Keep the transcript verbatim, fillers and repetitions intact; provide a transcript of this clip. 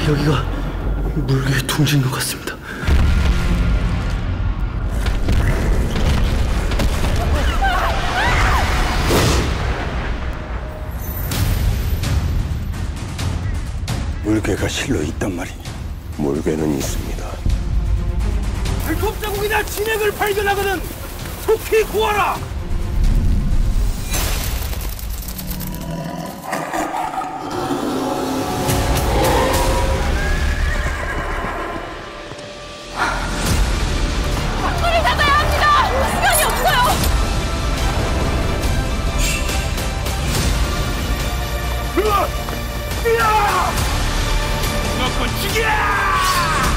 여기가 물개의 둥지인 것 같습니다. 물개가 실로 있단 말이니? 물개는 있습니다. 발톱 자국이나 진액을 발견하거든 속히 구하라! 불을 닫아야 합니다! 시간이 없어요! 으아! 뛰어! 무조건 죽여!